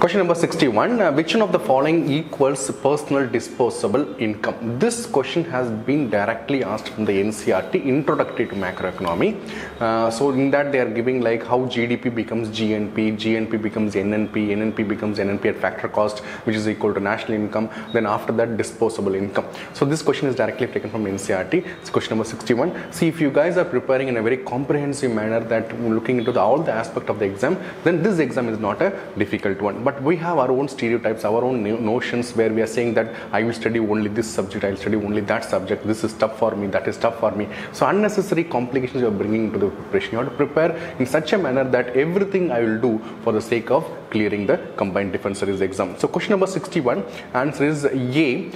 Question number 61. Which one of the following equals personal disposable income? This question has been directly asked from the NCERT, Introductory to Macroeconomy. So in that they are giving like how GDP becomes GNP, GNP becomes NNP, NNP becomes NNP at factor cost, which is equal to national income. Then after that, disposable income. So this question is directly taken from NCERT. It's question number 61. See, if you guys are preparing in a very comprehensive manner, that looking into all the aspect of the exam, then this exam is not a difficult one. But we have our own stereotypes, our own notions, where we are saying that I will study only this subject, I will study only that subject, this is tough for me, that is tough for me. So unnecessary complications you are bringing into the preparation. You have to prepare in such a manner that everything I will do for the sake of clearing the combined defense series exam. So question number 61, answer is A.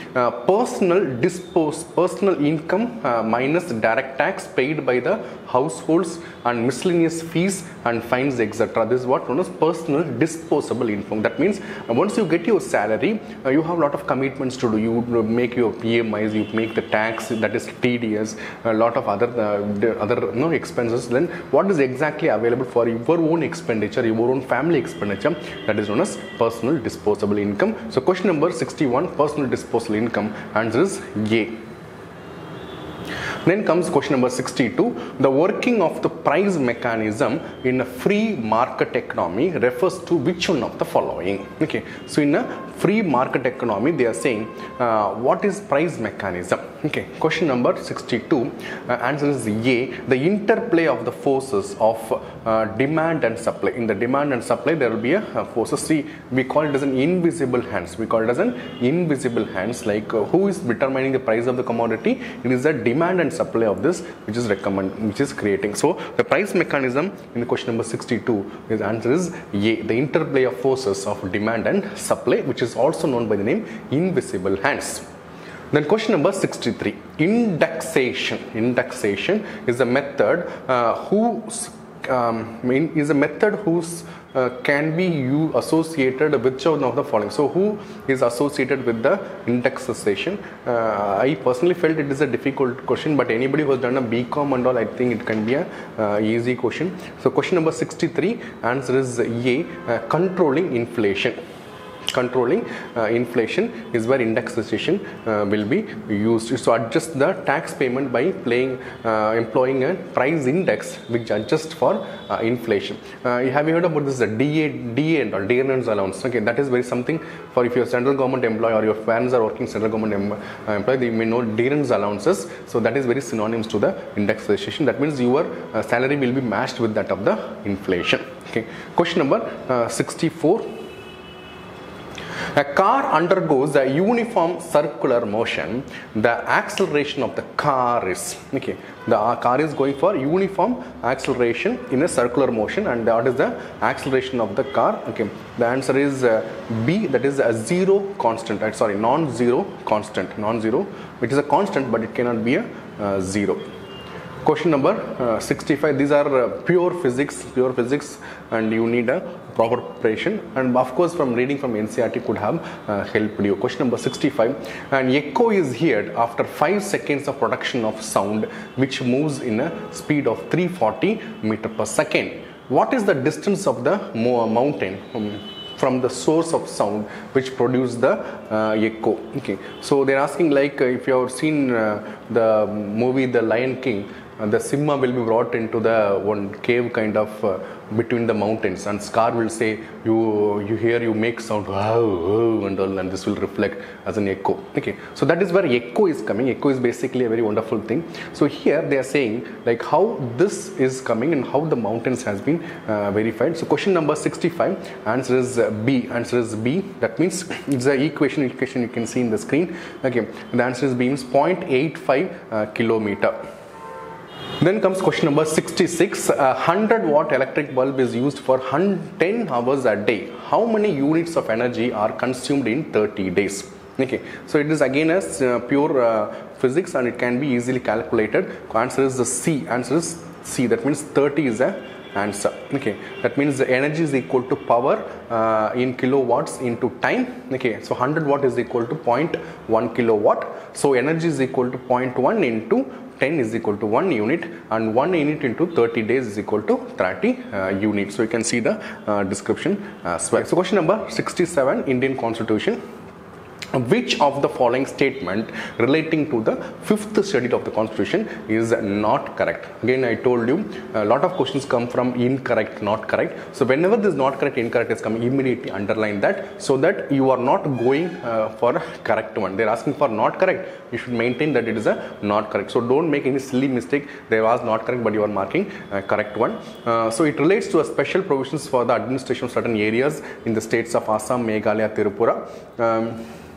Personal income minus direct tax paid by the households and miscellaneous fees and fines, etc. This is what known as personal disposable income. That means once you get your salary, you have a lot of commitments to do. You make your PMIs, you make the tax, that is TDS, a lot of other expenses. Then what is exactly available for your own expenditure, your own family expenditure? That is known as personal disposable income. So question number 61, personal disposable income, answer is A. Then comes question number 62. The working of the price mechanism in a free market economy refers to which one of the following? Okay, so in a free market economy, they are saying what is price mechanism? Okay, question number 62, answer is A. The interplay of the forces of demand and supply. In the demand and supply, there will be a forces. See, we call it as an invisible hands. We call it as an invisible hands. Like who is determining the price of the commodity? It is the demand and supply of this which is creating. So the price mechanism in the question number 62, his answer is A. The interplay of forces of demand and supply, which is also known by the name invisible hands. Then question number 63. Indexation. Indexation is a method whose can be associated with which one of the following. So who is associated with the indexation? I personally felt it is a difficult question, but anybody who has done a BCom and all, I think it can be a easy question. So question number 63, answer is A. Controlling inflation. Controlling inflation is where indexation will be used. So adjust the tax payment by employing a price index which adjusts for inflation. Have you heard about this DA and dearness allowance? Okay, that is very something for if you're a central government employee or your parents are working central government employee, they may know dearness allowances. So that is very synonymous to the indexation. That means your salary will be matched with that of the inflation. Okay, question number 64. A car undergoes a uniform circular motion. The acceleration of the car is, okay, the car is going for uniform acceleration in a circular motion, and what is the acceleration of the car? Okay, the answer is B, that is a zero constant, non-zero constant, non-zero, which is a constant but it cannot be a zero. Question number 65. These are pure physics, and you need a proper preparation, and of course from reading from NCERT could have helped you. Question number 65. An echo is heard after 5 seconds of production of sound which moves in a speed of 340 meters per second. What is the distance of the mountain from the source of sound which produce the echo? Okay, so they're asking like if you have seen the movie The Lion King, the Simba will be brought into the one cave kind of between the mountains, and Scar will say you make sound wow, and all, and this will reflect as an echo. Okay, so that is where echo is coming. Echo is basically a very wonderful thing. So here they are saying like how this is coming and how the mountains has been verified. So question number 65, answer is B. Answer is B. That means it's the equation you can see in the screen. Okay, the answer is B, means 0.85 kilometer. Then comes question number 66. A 100-watt electric bulb is used for 10 hours a day. How many units of energy are consumed in 30 days? Okay, so it is again as pure physics, and it can be easily calculated. Answer is the C. Answer is C. That means 30 is a answer. Okay, that means the energy is equal to power in kilowatts into time. Okay, so 100 watt is equal to 0.1 kilowatt. So energy is equal to 0.1 into 10 is equal to 1 unit, and 1 unit into 30 days is equal to 30 units. So you can see the description as well. So question number 67, Indian Constitution. Which of the following statement relating to the 5th schedule of the Constitution is not correct? Again, I told you a lot of questions come from incorrect, not correct. So whenever this not correct, incorrect is coming, immediately underline that, so that you are not going for a correct one. They are asking for not correct, you should maintain that it is a not correct. So don't make any silly mistake. There was not correct, but you are marking correct one. So it relates to a special provisions for the administration of certain areas in the states of Assam, Meghalaya, Tripura.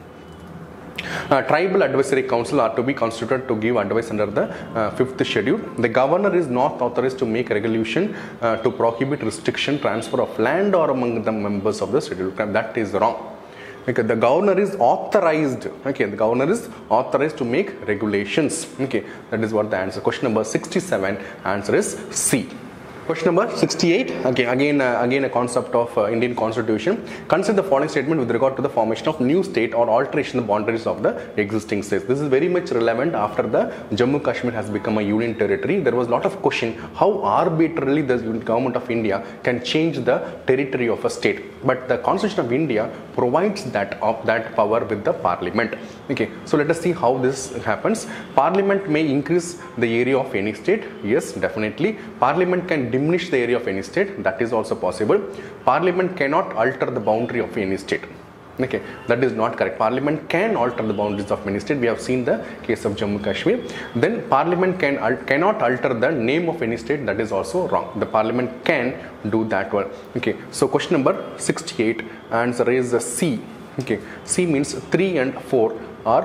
Tribal Advisory Council are to be constituted to give advice under the 5th schedule. The governor is not authorized to make regulation to prohibit restriction, transfer of land or among the members of the schedule. That is wrong. Okay, the governor is authorized. Okay, the governor is authorized to make regulations. Okay, that is what the answer. Question number 67, answer is C. Question number 68, again a concept of Indian Constitution. Consider the following statement with regard to the formation of new state or alteration of the boundaries of the existing states. This is very much relevant after the Jammu Kashmir has become a union territory. There was a lot of question how arbitrarily the government of India can change the territory of a state. But the Constitution of India provides that power with the Parliament. Okay, so let us see how this happens. Parliament may increase the area of any state. Yes, definitely. Parliament can diminish the area of any state. That is also possible. Parliament cannot alter the boundary of any state. Okay, that is not correct. Parliament can alter the boundaries of any state. We have seen the case of Jammu Kashmir. Then Parliament cannot alter the name of any state. That is also wrong. The Parliament can do that one. Okay, so question number 68, answer is C. Okay, C means 3 and 4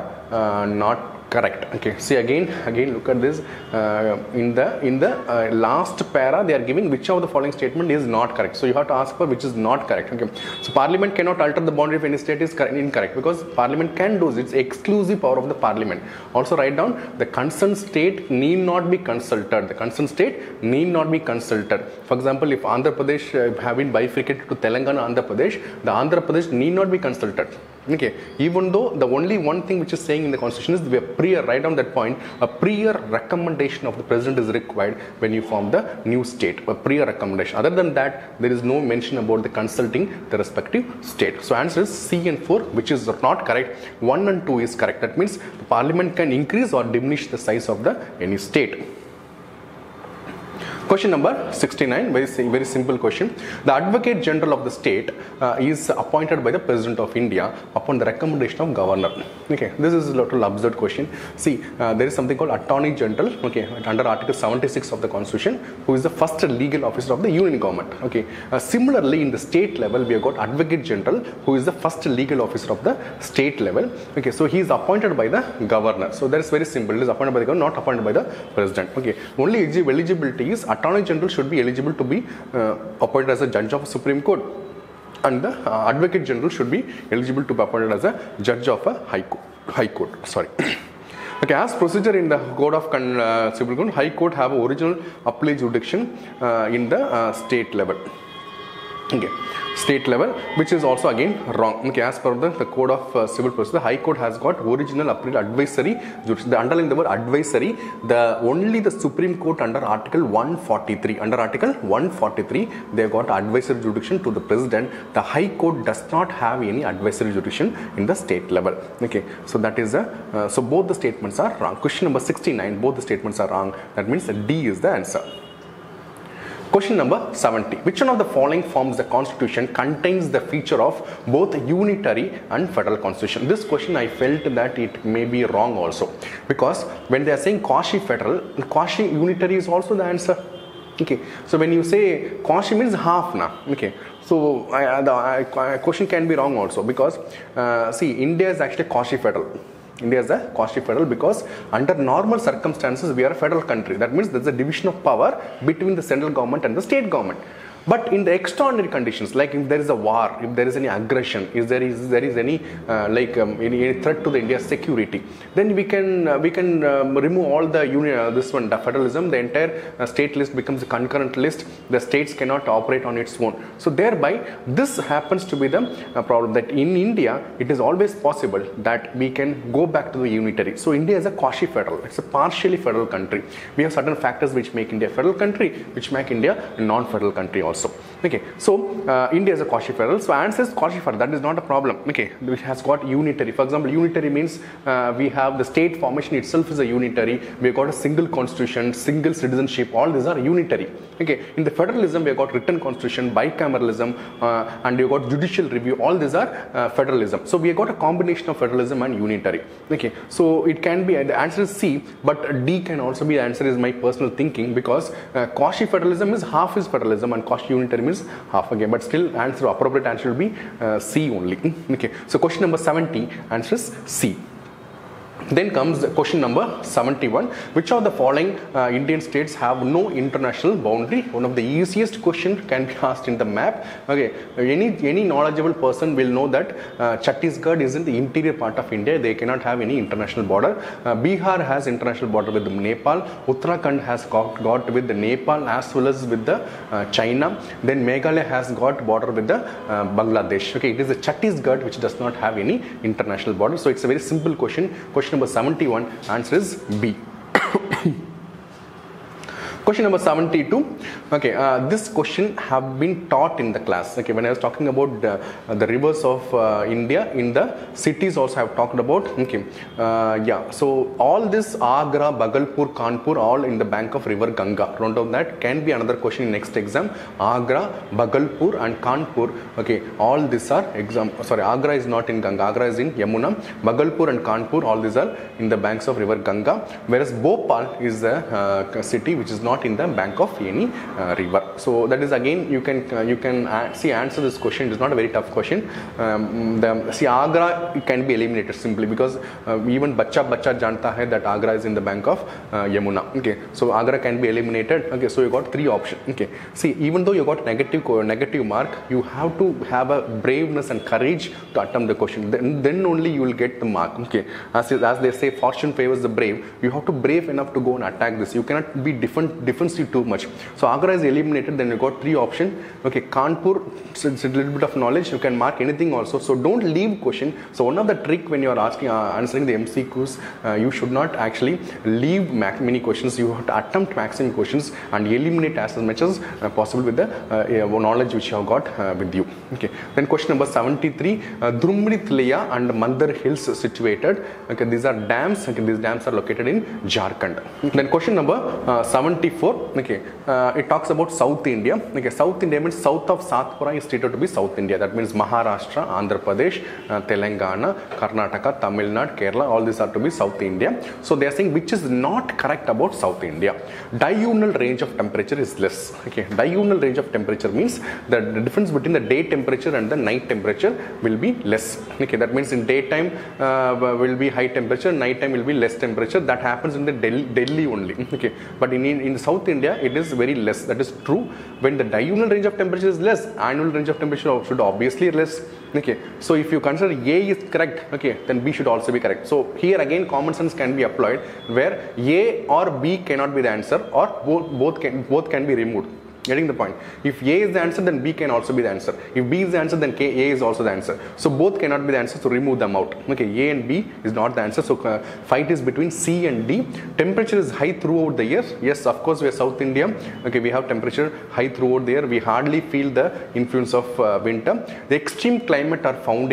are not correct. Okay, see again look at this. In the last para they are giving which of the following statement is not correct. So you have to ask for which is not correct. Okay, so Parliament cannot alter the boundary of any state is incorrect, because Parliament can do it. It's exclusive power of the Parliament. Also write down, the concerned state need not be consulted. The concerned state need not be consulted. For example, if Andhra Pradesh have been bifurcated to Telangana, Andhra Pradesh, the Andhra Pradesh need not be consulted. Okay, even though the only one thing which is saying in the Constitution is the prior, write down that point, a prior recommendation of the President is required when you form the new state, a prior recommendation. Other than that, there is no mention about the consulting the respective state. So answer is C and 4, which is not correct. 1 and 2 is correct. That means the Parliament can increase or diminish the size of the any state. Question number 69, very simple question. The Advocate General of the state is appointed by the President of India upon the recommendation of Governor. Okay, this is a little absurd question. See, there is something called Attorney General, okay, under Article 76 of the Constitution, who is the first legal officer of the Union Government. Okay, similarly in the state level, we have got Advocate General, who is the first legal officer of the state level. Okay, so he is appointed by the Governor. So that is very simple. It is appointed by the Governor, not appointed by the President. Okay, only eligibility is Attorney General should be eligible to be appointed as a judge of Supreme Court, and the Advocate General should be eligible to be appointed as a judge of a High Court. Sorry. Okay, as procedure in the Code of Civil Court, High Court have original appellate jurisdiction in the state level. Okay, state level, which is also again wrong. Okay, as per the Code of Civil Procedure, the High Court has got original appellate advisory jurisdiction. The underline the word advisory. Only the Supreme Court under Article 143. Under Article 143, they have got advisory jurisdiction to the President. The High Court does not have any advisory jurisdiction in the state level. Okay, so that is so both the statements are wrong. Question number 69, both the statements are wrong. That means D is the answer. Question number 70. Which one of the following forms the Constitution contains the feature of both unitary and federal constitution? This question I felt that it may be wrong also, because when they are saying quasi-federal, quasi-unitary is also the answer. Okay, so when you say quasi means half na. Okay, so the question can be wrong also, because see, India is actually quasi-federal. India is a quasi-federal because under normal circumstances we are a federal country. That means there is a division of power between the central government and the state government. But in the extraordinary conditions, like if there is a war, if there is any aggression, if there is any any threat to the India's security, then we can remove all the the federalism. The entire state list becomes a concurrent list. The states cannot operate on its own. So thereby, this happens to be the problem, that in India it is always possible that we can go back to the unitary. So India is a quasi-federal. It's a partially federal country. We have certain factors which make India a federal country, which make India a non-federal country also. Okay, so India is a quasi-federal. So answer is quasi-federal. That is not a problem. Okay, it has got unitary. For example, unitary means we have the state formation itself is a unitary. We have got a single constitution, single citizenship. All these are unitary. Okay, in the federalism we have got written constitution, bicameralism, and we have got judicial review. All these are federalism. So we have got a combination of federalism and unitary. Okay, so it can be, the answer is C, but D can also be the answer, is my personal thinking, because quasi-federalism is half is federalism and quasi-unitary is half again. But still, appropriate answer will be C only. Okay, so question number 70, answer is C. Then comes question number 71. Which of the following Indian states have no international boundary? One of the easiest question can be asked in the map. Okay, any knowledgeable person will know that Chhattisgarh is in the interior part of India. They cannot have any international border. Bihar has international border with Nepal. Uttarakhand has got with the Nepal as well as with the China. Then Meghalaya has got border with the Bangladesh. Okay, it is the Chhattisgarh which does not have any international border. So it's a very simple question. Question number 71, answer is B. Question number 72. Okay, this question have been taught in the class. Okay, when I was talking about the rivers of India, in the cities also I have talked about. Okay, yeah. So all this Agra, Bhagalpur, Kanpur, all in the bank of river Ganga. Round of that can be another question in next exam. Agra, Bhagalpur, and Kanpur. Okay, all these are exam. Sorry, Agra is not in Ganga. Agra is in Yamuna. Bhagalpur and Kanpur, all these are in the banks of river Ganga. Whereas Bhopal is a city which is not in the bank of any river. So that is again you can see answer this question. It is not a very tough question. Agra can be eliminated simply because even bacha janta hai that Agra is in the bank of Yamuna. Okay, so Agra can be eliminated. Okay, so you got three options. Okay, see, even though you got negative mark, you have to have a braveness and courage to attempt the question. Then only you will get the mark. Okay, as they say, fortune favors the brave. You have to brave enough to go and attack this. You cannot be defensive too much. So Agra is eliminated. Then you got three options. Okay, Kanpur, it's a little bit of knowledge. You can mark anything also. So don't leave question. So one of the trick when you are asking answering the MCQs, you should not actually leave many questions. You have to attempt maximum questions and eliminate as much as possible with the knowledge which you have got with you. Okay. Then question number 73. Drumri Tliya and Mandar Hills situated. Okay, these are dams. Okay, these dams are located in Jharkhand. Then question number 74. Okay, it talks about South India. Okay, South India means south of Satpura is stated to be South India. That means Maharashtra, Andhra Pradesh, Telangana, Karnataka, Tamil Nadu, Kerala. All these are to be South India. So they are saying which is not correct about South India. Diurnal range of temperature is less. Okay, diurnal range of temperature means the difference between the day temperature and the night temperature will be less. Okay, that means in daytime will be high temperature, night time will be less temperature. That happens in the Delhi only. Okay, but in South India it is very less. That is true. When the diurnal range of temperature is less, annual range of temperature should obviously less. Okay, so if you consider A is correct, okay, then B should also be correct. So here again common sense can be applied, where A or B cannot be the answer, or both can be removed. Getting the point? If A is the answer, then B can also be the answer. If B is the answer, then A is also the answer. So both cannot be the answer, so remove them out. Okay, A and B is not the answer. So fight is between C and D. Temperature is high throughout the year. Yes, of course, we are South India. Okay, we have temperature high throughout the year. We hardly feel the influence of winter. The extreme climate are found.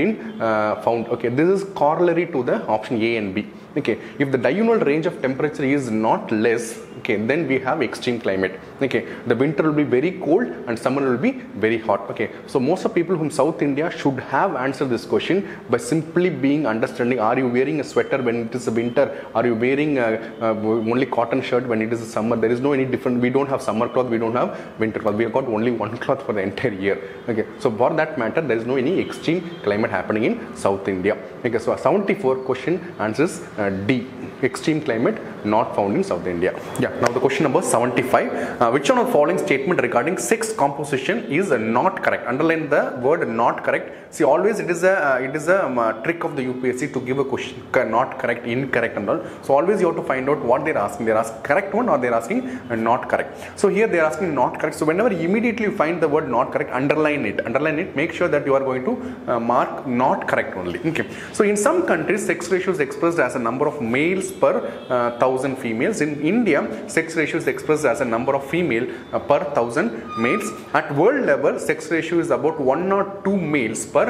Okay, this is corollary to the option A and B. Okay, if the diurnal range of temperature is not less, okay, then we have extreme climate. Okay, the winter will be very cold and summer will be very hot. Okay, so most of people from South India should have answered this question by simply being understanding. Are you wearing a sweater when it is a winter? Are you wearing only cotton shirt when it is a summer? There is no any different. We don't have summer cloth. We don't have winter cloth. We have got only one cloth for the entire year. Okay, so for that matter, there is no any extreme climate happening in South India. Okay, so 74 question answers D. extreme climate not found in South India. Yeah, now the question number 75. Which one of the following statement regarding sex composition is not correct? Underline the word not correct. See, always it is a trick of the UPSC to give a question not correct, incorrect and all. So always you have to find out what they're asking. They're asking correct one or they're asking not correct. So here they're asking not correct. So whenever immediately you find the word not correct, underline it. Make sure that you are going to mark not correct only. Okay. So in some countries, sex ratio is expressed as a number of males per 1000 females. In India, sex ratio is expressed as a number of female per 1000 males. At world level, sex ratio is about 1 or 2 males per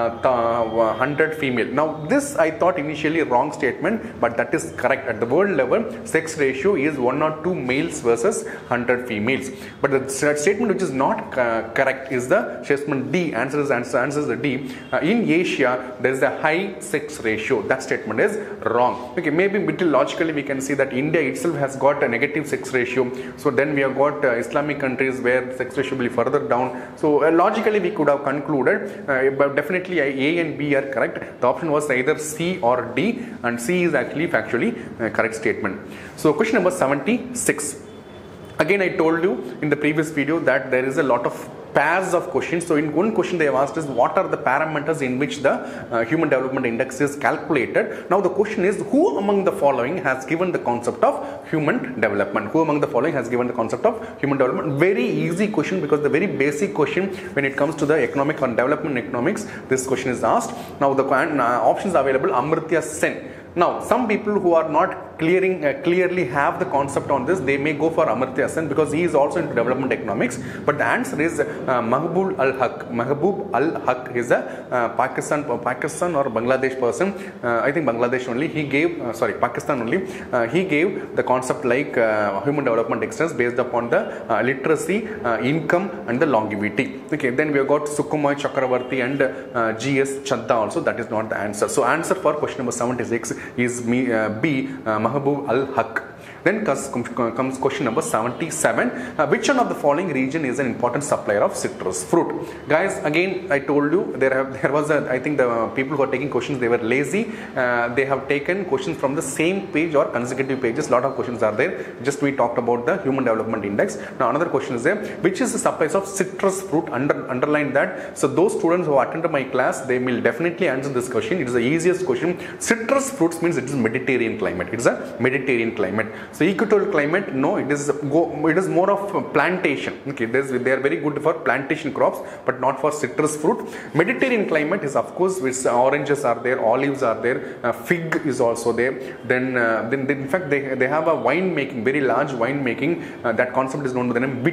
100 female. Now this I thought initially wrong statement, but that is correct. At the world level, sex ratio is 1 or 2 males versus 100 females. But the statement which is not correct is the statement D. Answer is the D. In Asia, there is a high sex ratio. That statement is wrong. Okay, maybe logically we can see that India itself has got a negative sex ratio. So then we have got Islamic countries where sex ratio will be further down. So logically we could have concluded, but definitely A and B are correct. The option was either C or D, and C is actually factually correct statement. So question number 76. Again, I told you in the previous video that there is a lot of pairs of questions. So in one question they have asked is what are the parameters in which the Human Development Index is calculated. Now the question is, who among the following has given the concept of human development? Who among the following has given the concept of human development? Very easy question, because the very basic question when it comes to the economic or development economics, this question is asked. Now the options available: Amartya Sen. Now, some people who are not clearly have the concept on this, they may go for Amartya Sen because he is also into development economics. But the answer is Mahbub al-Haq. Mahbub al-Haq is a Pakistan or Bangladesh person. I think Bangladesh only. He gave, Pakistan only. He gave the concept like human development index based upon the literacy, income and the longevity. Okay, then we have got Sukhumai Chakravarti and G.S. Chadda also. That is not the answer. So answer for question number 76 is B, Mahbub al-Haq. Then comes question number 77. Which one of the following region is an important supplier of citrus fruit? Guys, again I told you there was I think the people who are taking questions, they were lazy. They have taken questions from the same page or consecutive pages. Lot of questions are there. Just we talked about the Human Development Index. Now another question is there. Which is the suppliers of citrus fruit? Underline that. So those students who attended my class, they will definitely answer this question. It is the easiest question. Citrus fruits means it is Mediterranean climate. It is a Mediterranean climate. So equatorial climate, no, it is more of plantation. Okay, they are very good for plantation crops, but not for citrus fruit. Mediterranean climate is of course with oranges are there, olives are there, fig is also there. Then in fact they have a wine making, very large wine making. That concept is known by the name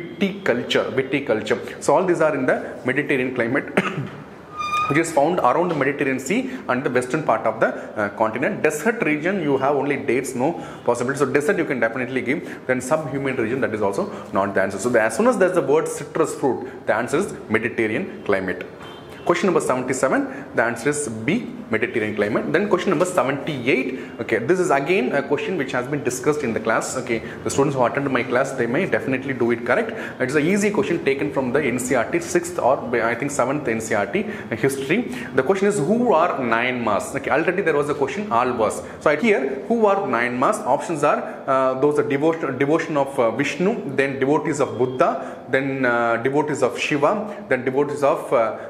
viticulture. So all these are in the Mediterranean climate. Which is found around the Mediterranean Sea and the western part of the continent. Desert region, you have only dates, no possibility. So desert you can definitely give. Then subhumid region, that is also not the answer. So as soon as there is the word citrus fruit, the answer is Mediterranean climate. Question number 77, the answer is B, Mediterranean climate. Then question number 78. Okay, this is again a question which has been discussed in the class. Okay, the students who attended my class, they may definitely do it correct. It is an easy question taken from the NCERT 6th or I think 7th NCERT history. The question is, who are 9 Mas? Okay, already there was a question, all was. So here, who are 9 Mas? Options are those are devotion of Vishnu, then devotees of Buddha, then devotees of Shiva, then devotees of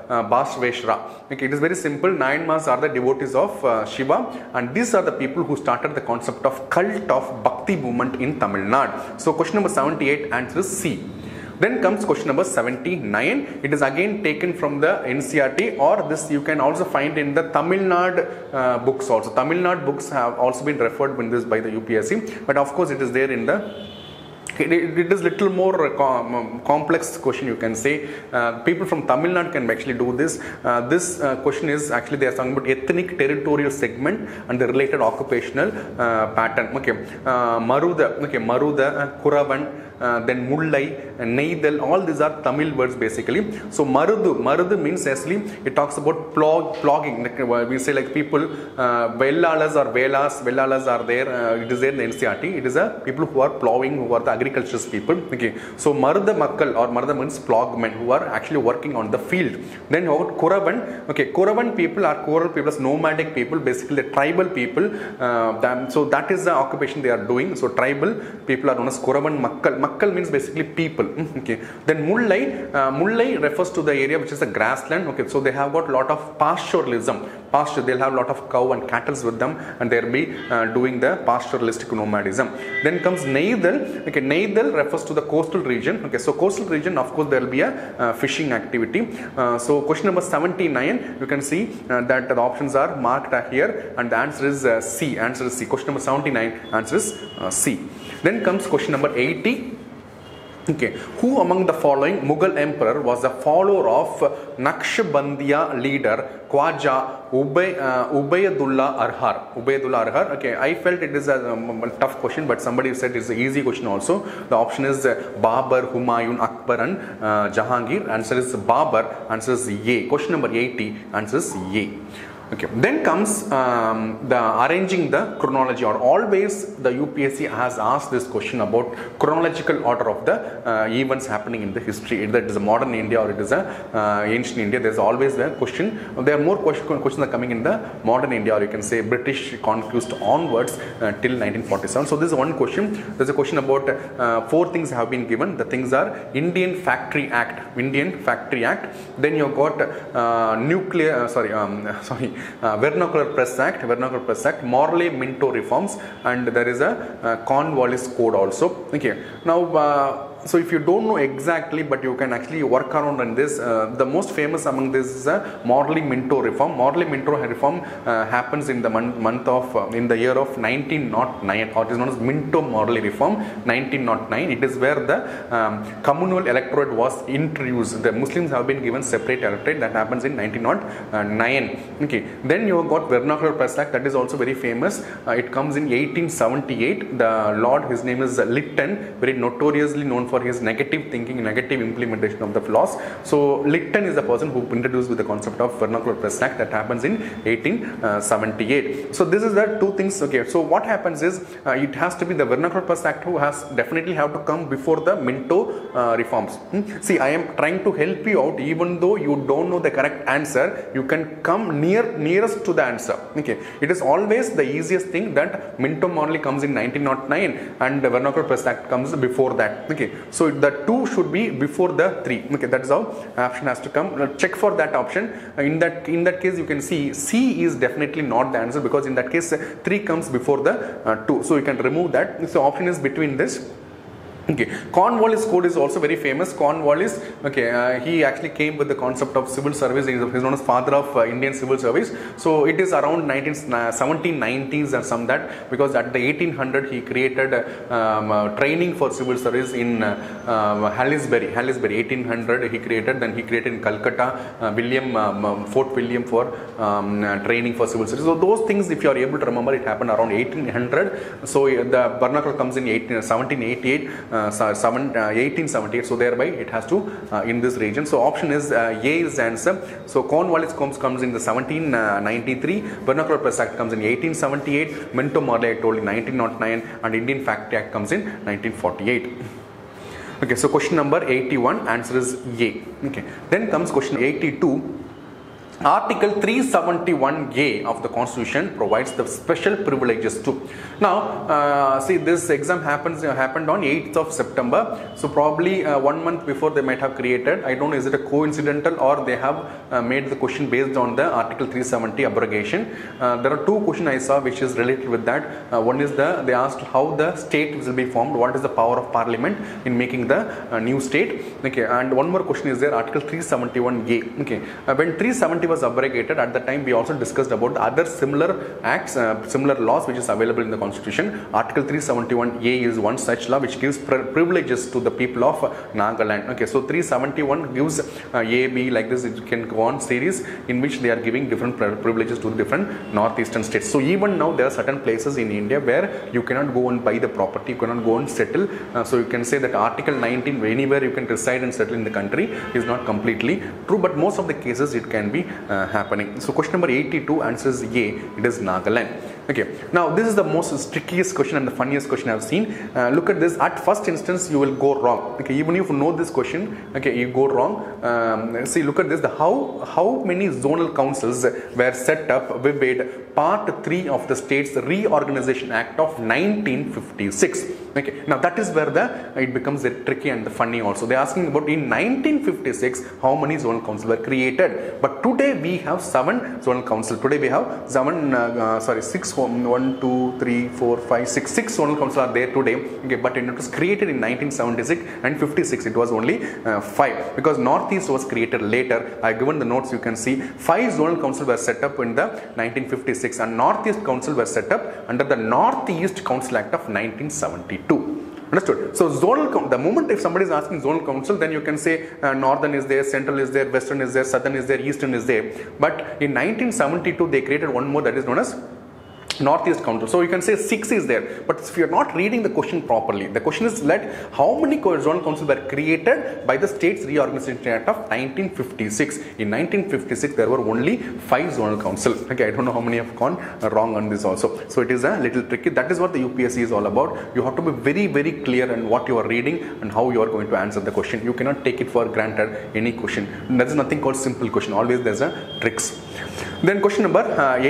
Basveshra. Okay, it is very simple. 9 Mas are the devotees of Shiva, and these are the people who started the concept of cult of Bhakti movement in Tamil Nadu. So question number 78, answer is C. Then comes question number 79. It is again taken from the NCERT, or this you can also find in the Tamil Nadu books also. Tamil Nadu books have also been referred in this by the UPSC, but of course it is there in the it is little more complex question, you can say. People from Tamil Nadu can actually do this. This question is actually they are talking about ethnic territorial segment and the related occupational pattern. Okay, Maruda, Kuravan, then Mullai, Neidal, all these are Tamil words basically. So Marudu means actually it talks about plogging. We say like people, Vellalas or Vellalas are there. It is there in the NCERT. It is a people who are plowing, who are the agriculturist people. Okay, so Marudha Makkal or Marudha means plogmen, who are actually working on the field. Then about Kuravan. Okay, Kuravan people are coral people, nomadic people, basically the tribal people. So that is the occupation they are doing. So tribal people are known as Kuravan Makkal. Makkal means basically people. Okay, then Mullai refers to the area which is a grassland. Okay, so they have got a lot of pastoralism. They'll have a lot of cow and cattle with them, and they'll be doing the pastoralistic nomadism. Then comes Neidal. Okay, Neidal refers to the coastal region. Okay, so coastal region, of course, there will be a fishing activity. So question number 79, you can see that the options are marked here, and the answer is C. Answer is C. Question number 79, answer is C. Then comes question number 80. Okay, who among the following Mughal emperor was a follower of Naqshbandiya leader Khwaja Ubaydullah Arhar? Okay, I felt it is a tough question, but somebody said it's an easy question also. The option is Babur, Humayun, Akbar and Jahangir. Answer is Babur. Answer is A. Question number 80. Answer is A. Okay, then comes the arranging the chronology, or always the UPSC has asked this question about chronological order of the events happening in the history. Either it is a modern India or it is a ancient India. There is always the question. There are more questions are coming in the modern India, or you can say British conquest onwards till 1947. So this is one question. There is a question about 4 things have been given. The things are Indian Factory Act. Then you have got Vernacular Press Act, Morley-Minto reforms, and there is a Cornwallis Code also. Okay, now so if you don't know exactly, but you can actually work around on this. The most famous among this is a Morley-Minto reform. Morley-Minto reform happens in the month of in the year of 1909, or it is known as Minto-Morley reform 1909. It is where the communal electorate was introduced. The Muslims have been given separate electorate. That happens in 1909. Okay, then you have got Vernacular Press Act. That is also very famous. It comes in 1878. The Lord, his name is Lytton, very notoriously known for his negative thinking, negative implementation of the laws. So Lytton is the person who introduced with the concept of Vernacular Press Act. That happens in 1878. So this is the 2 things. Okay, so what happens is it has to be the Vernacular Press Act who has definitely have to come before the Minto reforms. See, I am trying to help you out. Even though you don't know the correct answer, you can come nearest to the answer. Okay, it is always the easiest thing that Minto-Morley comes in 1909 and the Vernacular Press Act comes before that. Okay, so the 2 should be before the 3. Okay, that is how option has to come. Now check for that option. In that case, you can see C is definitely not the answer, because in that case 3 comes before the 2. So you can remove that. So option is between this. Okay, Cornwallis Code is also very famous. Cornwallis, okay, he actually came with the concept of civil service. He is known as father of Indian civil service. So it is around 1790s or some that, because at the 1800 he created training for civil service in Hallisbury 1800 he created. Then he created in Calcutta Fort William for training for civil service. So those things, if you are able to remember, it happened around 1800. So the Vernacular comes in 1788. 1878, so thereby it has to in this region. So option is A is the answer. So Cornwallis comes in the 1793, Vernacular Press Act comes in 1878, Minto-Morley I told in 1909, and Indian Factory Act comes in 1948. Okay, so question number 81, answer is A. Okay, then comes question 82. Article 371A of the Constitution provides the special privileges to. Now, see, this exam happened on 8th of September. So probably 1 month before they might have created. I don't know, is it a coincidental or they have made the question based on the Article 370 abrogation. There are 2 questions I saw which is related with that. One is they asked how the state will be formed. What is the power of Parliament in making the new state? Okay, and one more question is there, Article 371A. Okay, when 371 was abrogated, at the time we also discussed about other similar acts, similar laws which is available in the constitution. Article 371A is one such law which gives privileges to the people of Nagaland. Okay, so 371 gives A, B, like this. It can go on series in which they are giving different privileges to the different northeastern states. So even now there are certain places in India where you cannot go and buy the property, you cannot go and settle. So you can say that Article 19, anywhere you can reside and settle in the country, is not completely true, but most of the cases it can be happening. So question number 82 answers A, it is Nagaland. Okay, now this is the most trickiest question and the funniest question I've seen. Look at this. At first instance you will go wrong. Okay, even if you know this question, okay, you go wrong. See, look at this. How many zonal councils were set up with Part 3 of the States Reorganization Act of 1956. Okay, now that is where it becomes tricky and the funny also. They are asking about in 1956 how many zonal councils were created. But today we have 7 zonal councils. Today we have 6 1, 2, 3, 4, 5, 6 zonal councils are there today. Okay, but it was created in 1976 and 56. It was only 5 because Northeast was created later. I have given the notes. You can see 5 zonal councils were set up in the 1956 and Northeast Council were set up under the Northeast Council Act of 1972. Understood? So zonal, the moment if somebody is asking zonal council, then you can say northern is there, central is there, western is there, southern is there, eastern is there. But in 1972 they created one more that is known as Northeast Council. So you can say 6 is there, but if you are not reading the question properly, the question is how many zonal councils were created by the States Reorganization Act of 1956. In 1956 there were only 5 zonal councils. Okay, I don't know how many have gone wrong on this also. So it is a little tricky. That is what the UPSC is all about. You have to be very, very clear in what you are reading and how you are going to answer the question. You cannot take it for granted any question. There is nothing called simple question. Always there is a tricks. Then question number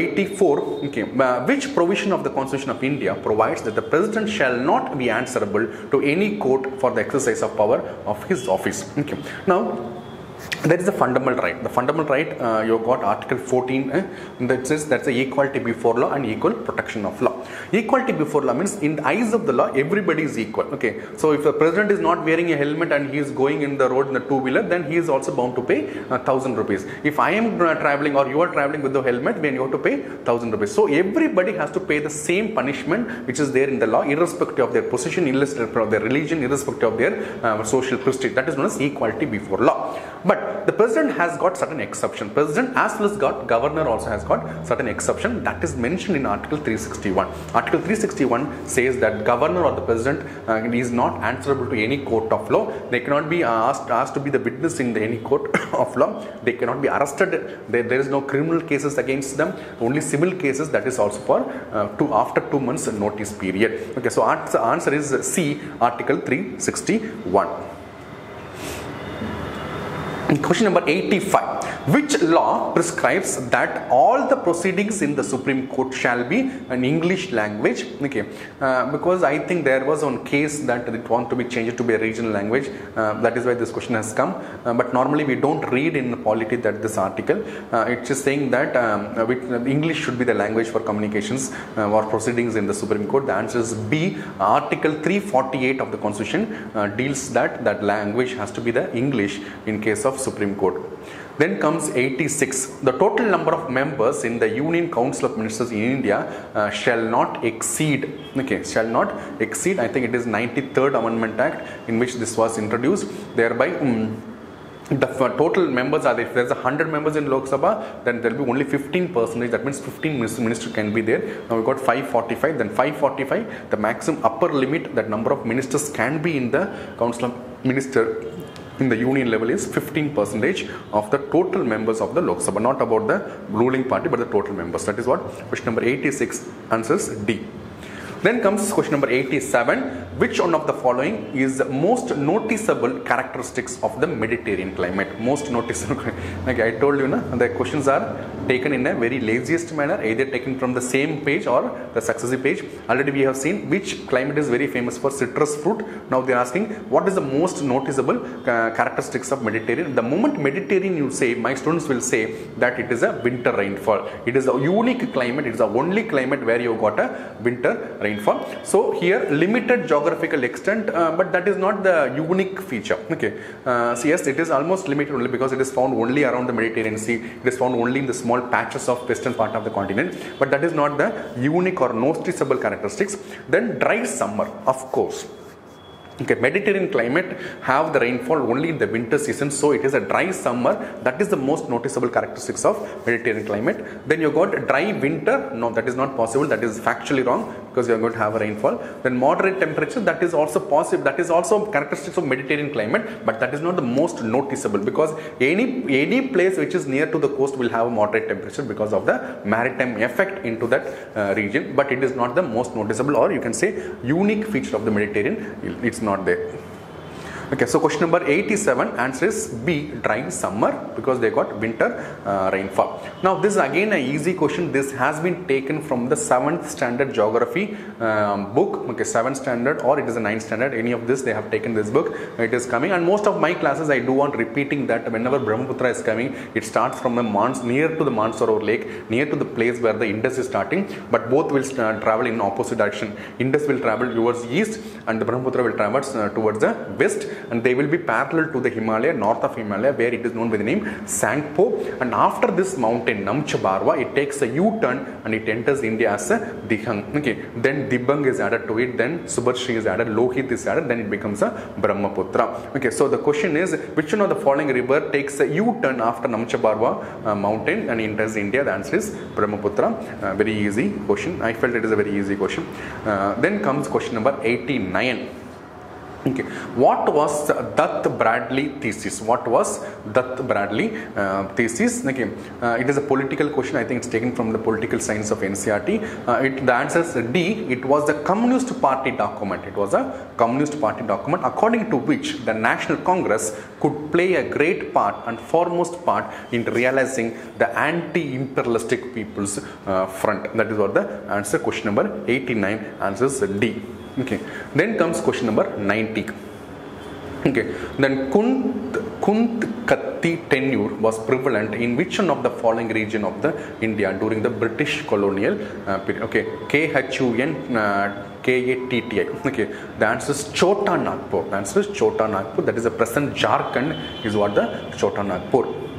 84. Okay, which provision of the Constitution of India provides that the President shall not be answerable to any court for the exercise of power of his office? Okay, now that is the fundamental right. The fundamental right, you have got Article 14 that says that's the equality before law and equal protection of law. Equality before law means in the eyes of the law everybody is equal. Okay, so if the president is not wearing a helmet and he is going in the road in the two-wheeler, then he is also bound to pay 1,000 rupees. If I am traveling or you are traveling with the helmet, then you have to pay 1,000 rupees. So everybody has to pay the same punishment which is there in the law, irrespective of their position, irrespective of their religion, irrespective of their social prestige. That is known as equality before law. But the president has got certain exception. President as well as governor also has got certain exception that is mentioned in Article 361. Article 361 says that governor or the president is not answerable to any court of law. They cannot be asked to be the witness in any court of law. They cannot be arrested. There is no criminal cases against them. Only civil cases. That is also for after 2 months notice period. Okay, so the answer is C, Article 361. Question number 85. Which law prescribes that all the proceedings in the Supreme Court shall be in English language? Okay, because I think there was one case that it want to be changed to be a regional language. That is why this question has come. But normally we don't read in the polity that this article. It's just saying that English should be the language for communications or proceedings in the Supreme Court. The answer is B. Article 348 of the Constitution deals that language has to be the English in case of Supreme Court. Then comes 86. The total number of members in the Union Council of Ministers in India shall not exceed. Okay, shall not exceed. I think it is 93rd Amendment Act in which this was introduced. Thereby, the total members are, if there's 100 members in Lok Sabha, then there will be only 15%. That means 15 ministers can be there. Now we got 545. Then 545, the maximum upper limit that number of ministers can be in the Council of Ministers in the union level is 15% of the total members of the Lok Sabha, not about the ruling party but the total members. That is what question number 86 answers D. Then comes question number 87. Which one of the following is most noticeable characteristics of the Mediterranean climate? Most noticeable. Okay, I told you, the questions are taken in a very laziest manner, either taken from the same page or the successive page. Already we have seen which climate is very famous for citrus fruit. Now they are asking what is the most noticeable characteristics of Mediterranean. The moment Mediterranean you say, my students will say that it is a winter rainfall. It is a unique climate. It is the only climate where you got a winter rainfall. So here limited geographical extent, but that is not the unique feature. Okay, so yes, it is almost limited only because it is found only around the Mediterranean Sea. It is found only in the small patches of western part of the continent, but that is not the unique or noticeable characteristics. Then dry summer, of course. Okay, Mediterranean climate have the rainfall only in the winter season, so it is a dry summer. That is the most noticeable characteristics of Mediterranean climate. Then you got dry winter. No, that is not possible. That is factually wrong because you are going to have a rainfall. Then moderate temperature, that is also possible. That is also characteristics of Mediterranean climate, but that is not the most noticeable because any place which is near to the coast will have a moderate temperature because of the maritime effect into that region. But it is not the most noticeable, or you can say unique feature of the Mediterranean. It's not there. Okay, so question number 87, answer is B, dry summer, because they got winter rainfall. Now this is again an easy question. This has been taken from the 7th standard geography book. Okay, 7th standard or it is a 9th standard, any of this they have taken this book. It is coming, and most of my classes I do want repeating that whenever Brahmaputra is coming, it starts from the near to the Mansarovar lake, near to the place where the Indus is starting, but both will travel in opposite direction. Indus will travel towards east and the Brahmaputra will travel towards the west, and they will be parallel to the Himalaya, north of Himalaya, where it is known by the name Tsangpo. And after this mountain, Namcha Barwa, it takes a U-turn and it enters India as a Dihang. Okay, then Dibang is added to it, then Subarshri is added, Lohit is added, then it becomes a Brahmaputra. Okay, so the question is, which one of the following river takes a U-turn after Namcha Barwa mountain and enters India? The answer is Brahmaputra. Very easy question. I felt it is a very easy question. Then comes question number 89. Okay, what was Dutt Bradley thesis? What was Dutt Bradley thesis? Okay, it is a political question. I think it's taken from the political science of NCERT. The answer is D. It was the Communist Party document. It was a Communist Party document according to which the National Congress could play a great part and foremost part in realizing the anti-imperialistic people's front. That is what the answer. Question number 89 answers D. Okay, then comes question number 90. Okay, then Kunt Katti tenure was prevalent in which one of the following region of the India during the British colonial period? Okay, K-H-U-N-K-A-T-T-I. Okay, the answer is Chota Nagpur. The answer is Chota Nagpur. That is the present Jharkhand is what the Chota Nagpur.